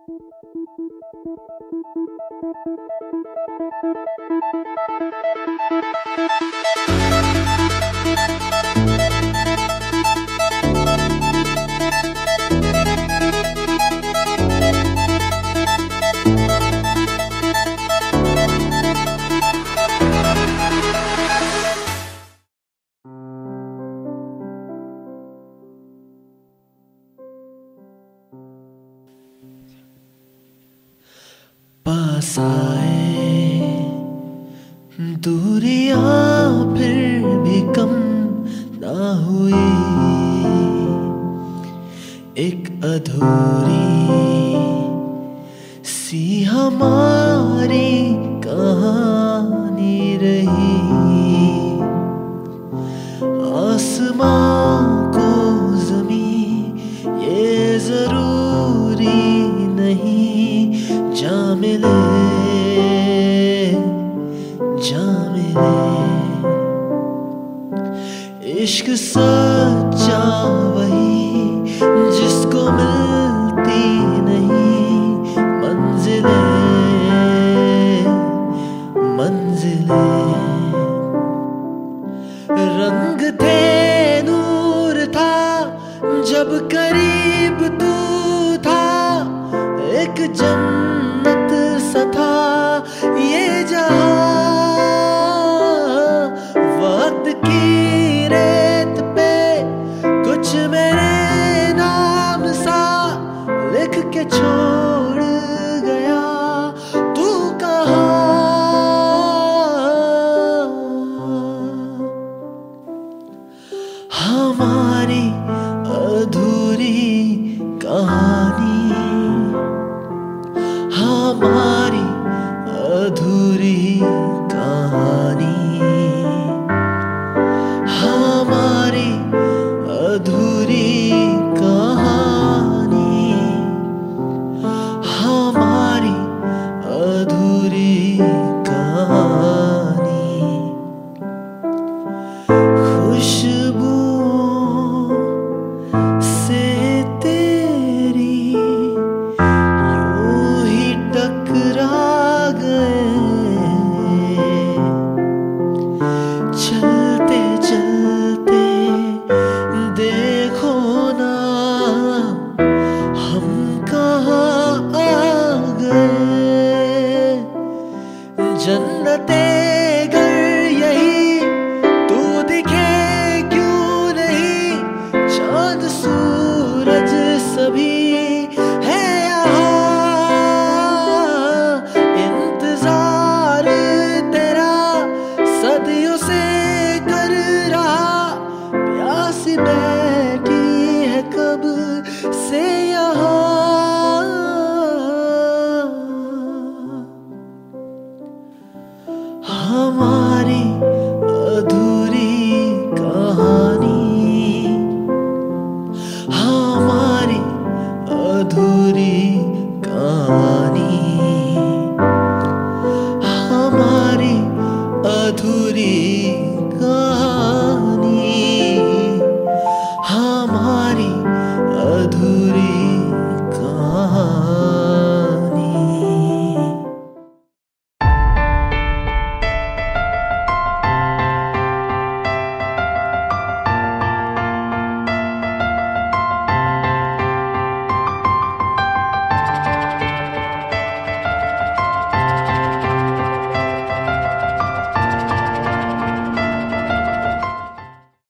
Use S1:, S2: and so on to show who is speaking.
S1: पास आए दूरियां फिर भी कम ना हुई, एक अधूरी सी हमारी कहानी रही। आसमां को ज़मीं ये ज़रूरी नहीं, जा मिले जा मिले। इश्क सच्चा वही जिसको मिलती नहीं मंजिलें मंजिलें। रंग थे नूर था जब करीब तू था, एक जन्नत सा था ये जहां। वक्त की रेत पे कुछ मेरे नाम सा लिख के छोड़ गया, तू कहाँ? हमारी अधूरी कहानी, हमारी अधूरी कहानी, हमारी अधूरी कहानी, हमारी अधूरी कहानी। खुशबू से तेरी यूं ही टकरा गए, चलते चलते देखो ना हम कहाँ आ गए। जन्नते घर यही तू दिखे क्यों नहीं, चांद सूरज सभी है यहाँ। इंतजार तेरा सदियों से कर रहा, प्यासी बैठी है कब से यहाँ। हमारी अधूरी कहानी, हमारी अधूरी कहानी।